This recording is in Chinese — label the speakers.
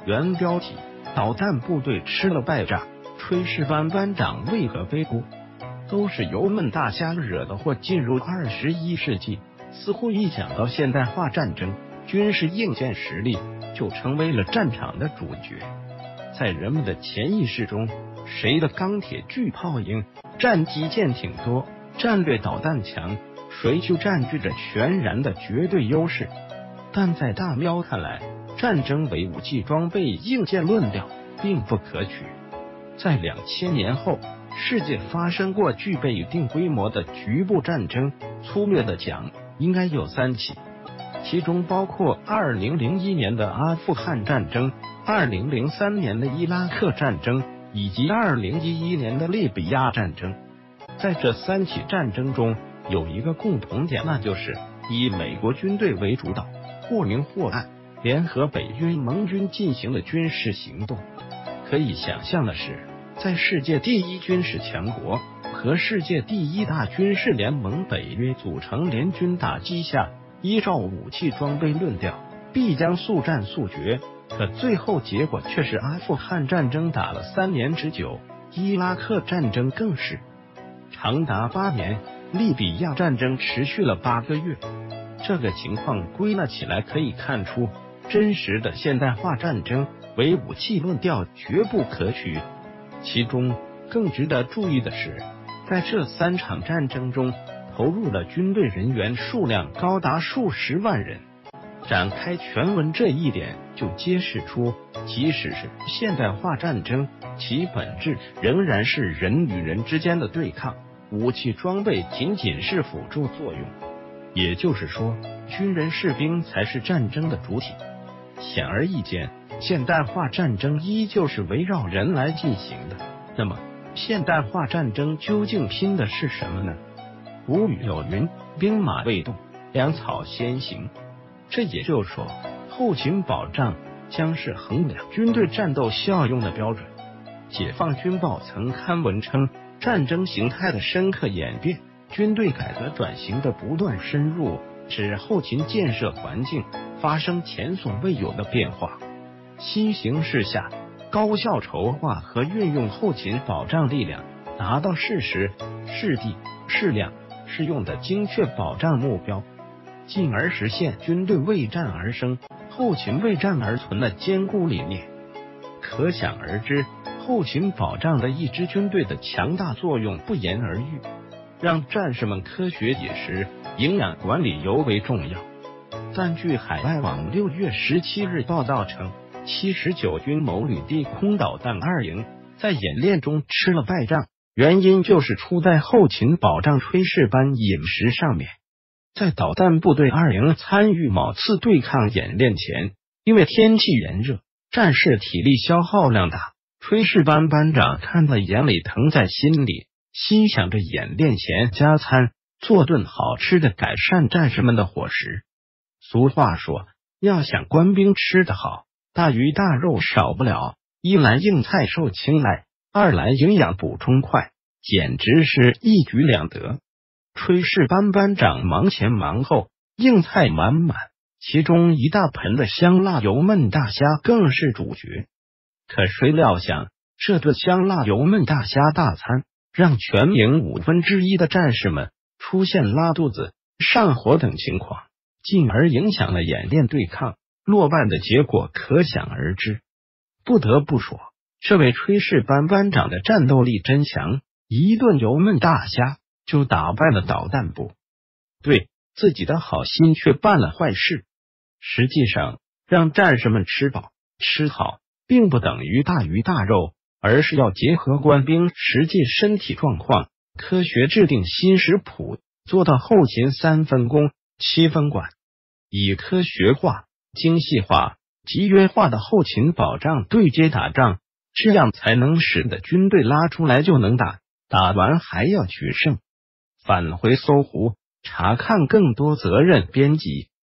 Speaker 1: 原标题：导弹部队吃了败仗，炊事班班长为何背锅？都是油焖大虾惹的祸。进入21世纪，似乎一讲到现代化战争，军事硬件实力就成为了战场的主角。在人们的潜意识中，谁的钢铁巨炮营、战机舰艇多、战略导弹强，谁就占据着全然的绝对优势。但在大喵看来，战争为武器装备硬件论调并不可取。在2000年后，世界发生过具备一定规模的局部战争，粗略的讲，应该有3起，其中包括2001年的阿富汗战争、2003年的伊拉克战争以及2011年的利比亚战争。在这3起战争中，有一个共同点，那就是以美国军队为主导，或明或暗，联合北约盟军进行了军事行动。可以想象的是，在世界第一军事强国和世界第一大军事联盟北约组成联军打击下，依照武器装备论调，必将速战速决。可最后结果却是阿富汗战争打了3年之久，伊拉克战争更是长达8年，利比亚战争持续了8个月。这个情况归纳起来可以看出，真实的现代化战争为武器论调绝不可取。其中更值得注意的是，在这3场战争中，投入的军队人员数量高达数十万人。展开全文这一点就揭示出，即使是现代化战争，其本质仍然是人与人之间的对抗，武器装备仅仅是辅助作用。也就是说，军人士兵才是战争的主体。显而易见，现代化战争依旧是围绕人来进行的。那么，现代化战争究竟拼的是什么呢？古语有云：兵马未动，粮草先行。这也就是说，后勤保障将是衡量军队战斗效用的标准。解放军报曾刊文称，战争形态的深刻演变，军队改革转型的不断深入，使后勤建设环境发生前所未有的变化。新形势下，高效筹划和运用后勤保障力量，达到适时、适地、适量、适用的精确保障目标，进而实现军队为战而生、后勤为战而存的坚固理念。可想而知，后勤保障的一支军队的强大作用不言而喻，让战士们科学饮食、营养管理尤为重要。但据海外网6月17日报道称，79军某旅地空导弹2营在演练中吃了败仗，原因就是出在后勤保障炊事班饮食上面。在导弹部队2营参与某次对抗演练前，因为天气炎热，战士体力消耗量大，炊事班班长看在眼里，疼在心里，心想着演练前加餐，做顿好吃的，改善战士们的伙食。俗话说，要想官兵吃得好，大鱼大肉少不了，一来硬菜受青睐，二来营养补充快，简直是一举两得。炊事班班长忙前忙后，硬菜满满，其中一大盆的香辣油焖大虾更是主角。可谁料想，这顿香辣油焖大虾大餐，让全营1/5的战士们出现拉肚子、上火等情况，进而影响了演练对抗，落败的结果可想而知。不得不说，这位炊事班班长的战斗力真强，一顿油焖大虾就打败了导弹部，对自己的好心却办了坏事。实际上，让战士们吃饱吃好，并不等于大鱼大肉，而是要结合官兵实际身体状况，科学制定新食谱，做到后勤3分工7分管，以科学化、精细化、集约化的后勤保障对接打仗，这样才能使得军队拉出来就能打，打完还要取胜。返回搜狐，查看更多责任编辑。